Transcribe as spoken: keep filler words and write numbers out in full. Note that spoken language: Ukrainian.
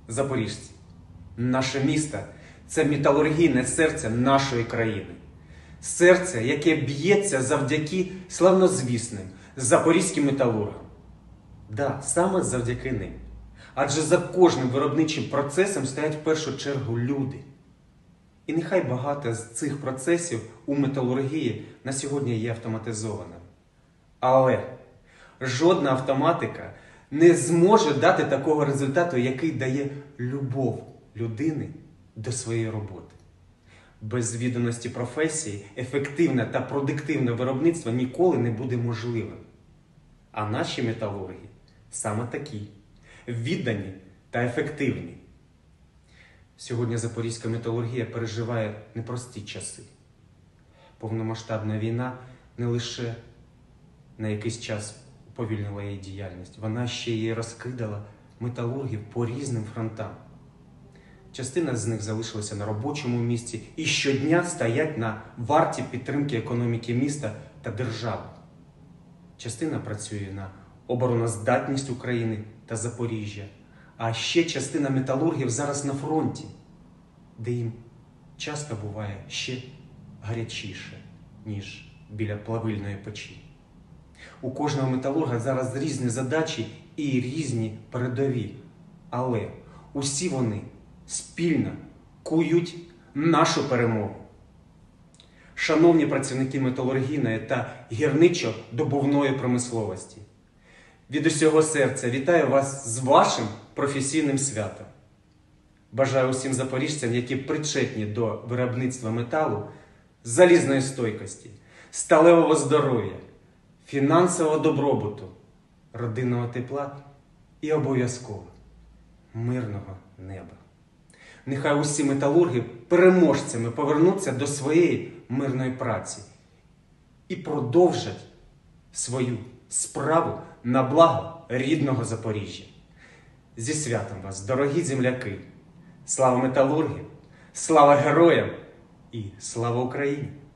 Запоріжці, наше місто – це металургійне серце нашої країни. Серце, яке б'ється завдяки славнозвісним запорізьким металургам. Да, саме завдяки ним. Адже за кожним виробничим процесом стоять в першу чергу люди. І нехай багато з цих процесів у металургії на сьогодні є автоматизованими. Але жодна автоматика не зможе дати такого результату, який дає любов людини до своєї роботи. Без відданості професії ефективне та продуктивне виробництво ніколи не буде можливим. А наші металурги саме такі, віддані та ефективні. Сьогодні запорізька металургія переживає непрості часи. Повномасштабна війна не лише на якийсь час уповільнила її діяльність, вона ще й розкидала металургів по різним фронтам. Частина з них залишилася на робочому місці і щодня стоять на варті підтримки економіки міста та держави. Частина працює на обороноздатність України та Запоріжжя, а ще частина металургів зараз на фронті, де їм часто буває ще гарячіше, ніж біля плавильної печі. У кожного металурга зараз різні задачі і різні передові, але усі вони спільно кують нашу перемогу. Шановні працівники металургійної та гірничо-добувної промисловості, від усього серця вітаю вас з вашим професійним святом. Бажаю усім запоріжцям, які причетні до виробництва металу, залізної стойкості, сталевого здоров'я, фінансового добробуту, родинного тепла і обов'язково мирного неба. Нехай усі металурги переможцями повернуться до своєї мирної праці і продовжать свою справу на благо рідного Запоріжжя. Зі святом вас, дорогі земляки! Слава металургів, слава героям і слава Україні!